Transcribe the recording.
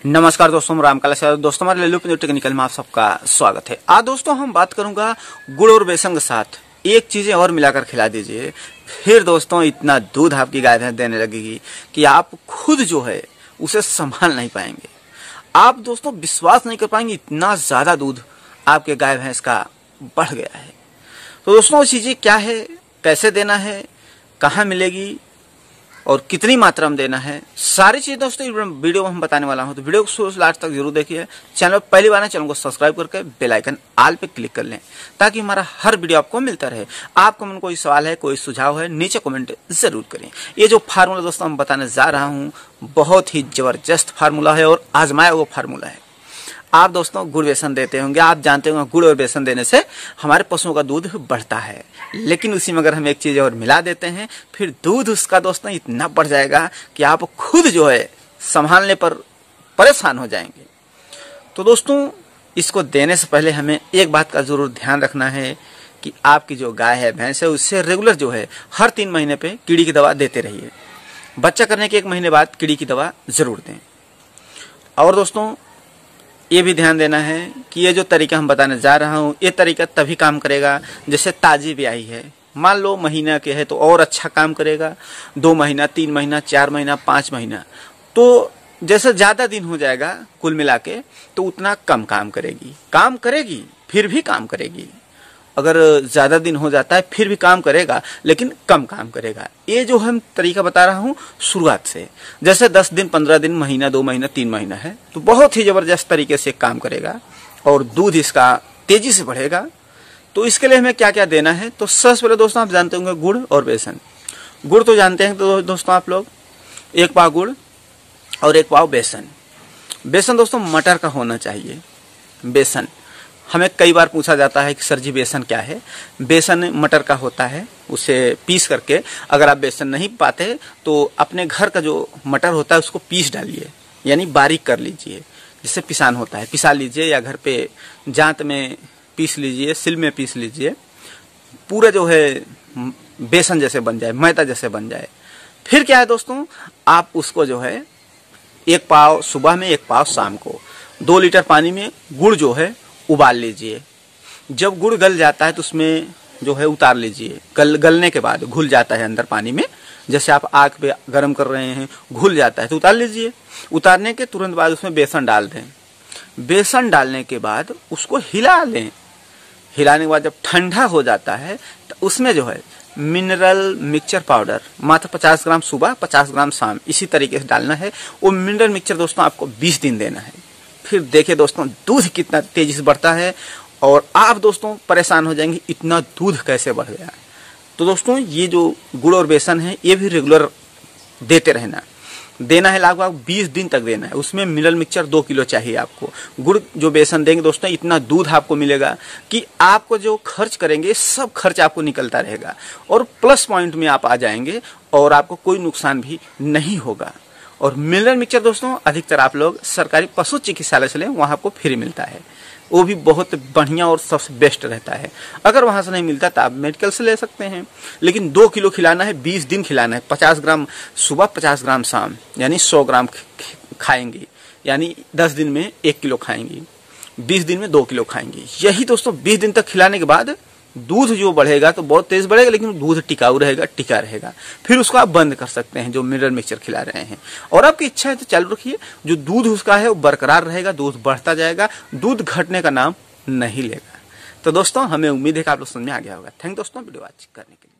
नमस्कार दोस्तों, रामकला से दोस्तों हमारे लल्लू पंजू टेक्निकल में आप सबका स्वागत है। आज दोस्तों हम बात करूंगा गुड़ और बेसन के साथ एक चीजें और मिलाकर खिला दीजिए, फिर दोस्तों इतना दूध आपकी गाय भैंस देने लगेगी कि आप खुद जो है उसे संभाल नहीं पाएंगे। आप दोस्तों विश्वास नहीं कर पाएंगे, इतना ज्यादा दूध आपके गाय भैंस का बढ़ गया है। तो दोस्तों वो चीजें क्या है, कैसे देना है, कहाँ मिलेगी और कितनी मात्रा में देना है, सारी चीजें दोस्तों वीडियो में हम बताने वाला हूं। तो वीडियो को शुरू से लास्ट तक जरूर देखिए। चैनल पर पहली बार है, चैनल को सब्सक्राइब करके बेल आइकन ऑल पे क्लिक कर लें ताकि हमारा हर वीडियो आपको मिलता रहे। आपको मन कोई सवाल है, कोई सुझाव है, नीचे कमेंट जरूर करें। ये जो फार्मूला दोस्तों हम बताने जा रहा हूँ बहुत ही जबरदस्त फार्मूला है और आजमाया हुआ फार्मूला है। आप दोस्तों गुड़ बेसन देते होंगे, आप जानते होंगे गुड़ और बेसन देने से हमारे पशुओं का दूध बढ़ता है, लेकिन उसी में अगर हम एक चीज और मिला देते हैं फिर दूध उसका दोस्तों इतना बढ़ जाएगा कि आप खुद जो है संभालने पर परेशान हो जाएंगे। तो दोस्तों इसको देने से पहले हमें एक बात का जरूर ध्यान रखना है कि आपकी जो गाय है, भैंस है, उससे रेगुलर जो है हर 3 महीने पे कीड़ी की दवा देते रहिए। बच्चा करने के 1 महीने बाद कीड़ी की दवा जरूर दें। और दोस्तों ये भी ध्यान देना है कि ये जो तरीका हम बताने जा रहा हूँ, ये तरीका तभी काम करेगा जैसे ताजी ब्याही है। मान लो महीना के है तो और अच्छा काम करेगा, 2 महीना, 3 महीना, 4 महीना, 5 महीना, तो जैसे ज्यादा दिन हो जाएगा कुल मिला के तो उतना कम काम करेगी फिर भी काम करेगी। अगर ज्यादा दिन हो जाता है फिर भी काम करेगा लेकिन कम काम करेगा। ये जो हम तरीका बता रहा हूँ शुरुआत से, जैसे 10 दिन, 15 दिन, महीना, 2 महीना, 3 महीना है तो बहुत ही जबरदस्त तरीके से काम करेगा और दूध इसका तेजी से बढ़ेगा। तो इसके लिए हमें क्या क्या देना है, तो सबसे पहले दोस्तों आप जानते होंगे गुड़ और बेसन। गुड़ तो जानते हैं तो दोस्तों आप लोग 1 पाव गुड़ और 1 पाव बेसन। बेसन दोस्तों मटर का होना चाहिए। बेसन हमें कई बार पूछा जाता है कि सर जी बेसन क्या है। बेसन मटर का होता है, उसे पीस करके, अगर आप बेसन नहीं पाते तो अपने घर का जो मटर होता है उसको पीस डालिए, यानी बारीक कर लीजिए, जिससे पिसान होता है पिसा लीजिए, या घर पे जांत में पीस लीजिए, सिल में पीस लीजिए, पूरा जो है बेसन जैसे बन जाए, मैदा जैसे बन जाए। फिर क्या है दोस्तों, आप उसको जो है 1 पाव सुबह में 1 पाव शाम को 2 लीटर पानी में गुड़ जो है उबाल लीजिए। जब गुड़ गल जाता है तो उसमें जो है उतार लीजिए। गलने के बाद घुल जाता है अंदर पानी में, जैसे आप आग पे गर्म कर रहे हैं, घुल जाता है तो उतार लीजिए। उतारने के तुरंत बाद उसमें बेसन डाल दें। बेसन डालने के बाद उसको हिला लें। हिलाने के बाद जब ठंडा हो जाता है तो उसमें जो है मिनरल मिक्सचर पाउडर मात्र 50 ग्राम सुबह, 50 ग्राम शाम, इसी तरीके से डालना है। वो मिनरल मिक्सचर दोस्तों आपको 20 दिन देना है। फिर देखिए दोस्तों दूध कितना तेजी से बढ़ता है और आप दोस्तों परेशान हो जाएंगे इतना दूध कैसे बढ़ गया। तो दोस्तों ये जो गुड़ और बेसन है ये भी रेगुलर देते रहना, देना है लगभग 20 दिन तक देना है। उसमें मिनरल मिक्सचर 2 किलो चाहिए आपको। गुड़ जो बेसन देंगे दोस्तों इतना दूध आपको मिलेगा कि आपको जो खर्च करेंगे सब खर्च आपको निकलता रहेगा और प्लस पॉइंट में आप आ जाएंगे और आपको कोई नुकसान भी नहीं होगा। और मिनरल मिक्सचर दोस्तों अधिकतर आप लोग सरकारी पशु चिकित्सालय से लें, वहां आपको फ्री मिलता है, वो भी बहुत बढ़िया और सबसे बेस्ट रहता है। अगर वहां से नहीं मिलता तो आप मेडिकल से ले सकते हैं, लेकिन 2 किलो खिलाना है, 20 दिन खिलाना है। 50 ग्राम सुबह, 50 ग्राम शाम, यानी 100 ग्राम खाएंगे, यानी 10 दिन में 1 किलो खाएंगी, 20 दिन में 2 किलो खाएंगी। यही दोस्तों 20 दिन तक खिलाने के बाद दूध जो बढ़ेगा तो बहुत तेज बढ़ेगा, लेकिन दूध टिकाऊ रहेगा, टिका रहेगा। फिर उसको आप बंद कर सकते हैं जो मिनरल मिक्सचर खिला रहे हैं। और आपकी इच्छा है तो चालू रखिए, जो दूध उसका है वो बरकरार रहेगा, दूध बढ़ता जाएगा, दूध घटने का नाम नहीं लेगा। तो दोस्तों हमें उम्मीद है कि आप लोग समझ में आ गया होगा। थैंक दोस्तों वीडियो वॉच करने के लिए।